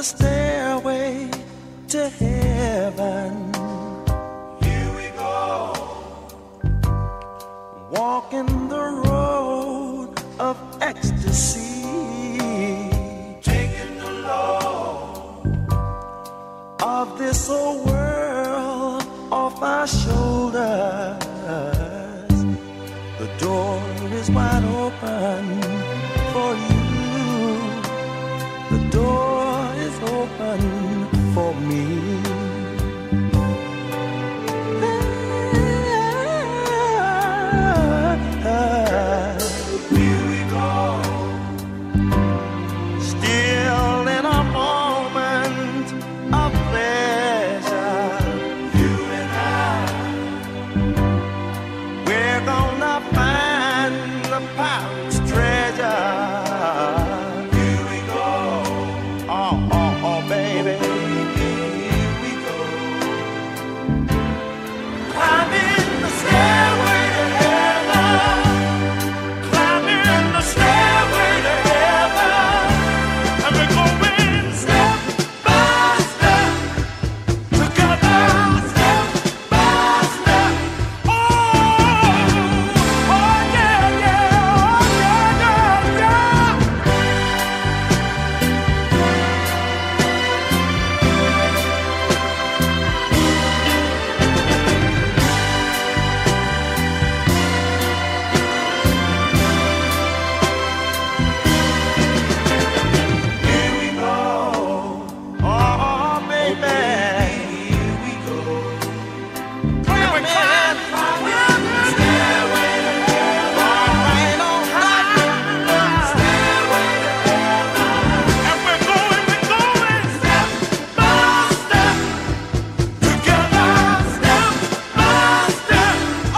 the stairway to heaven. Here we go, walking the road of ecstasy, taking the load of this old world off our shoulders. The door is wide open for you. The door is open for me. here we go, Still in a moment of pleasure, you and I, we're gonna find the pirate's treasure. here we go, Oh, oh, oh, baby. here we go, climbing the stairway to heaven, climbing the stairway to heaven, and we're going step by step, together, step by step. Oh, oh yeah, yeah, oh yeah, yeah, yeah. Here we go, Oh, baby. here we go. Climbing, Climbing the stairway to heaven, right on high. stairway to heaven, and we're going step by step, together, step by step. Oh,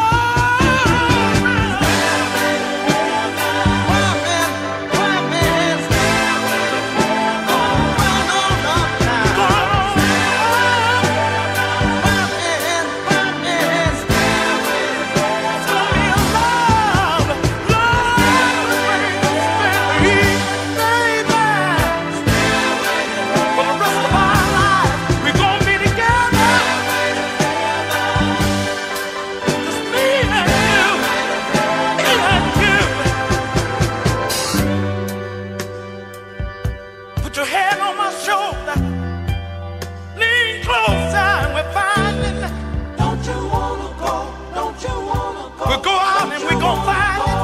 Climbing, right on up now. Put your head on my shoulder, lean closer, and we're finding. Don't you wanna go? Don't you wanna go? We'll go out and we're gonna find it.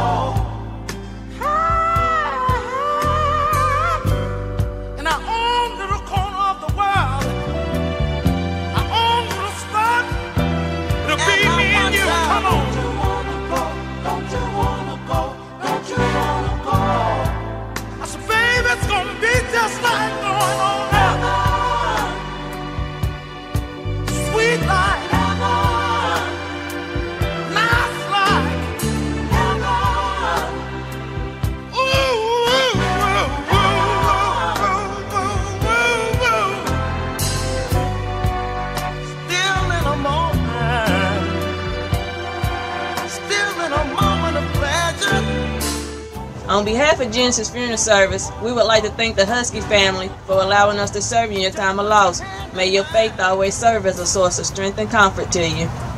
In our own little corner of the world, our own little spot. It'll be me and you. Come on. Don't you wanna go? Don't you wanna go? Don't you wanna go? I said, baby, it's gonna be just like going on heaven. Sweet like heaven. Nice like heaven. Ooh, ooh, ooh, ooh, ooh, ooh, ooh. Still in a moment. Still in a moment of pleasure. On behalf of Genesis Funeral Service, we would like to thank the Huskey family for allowing us to serve you in your time of loss. May your faith always serve as a source of strength and comfort to you.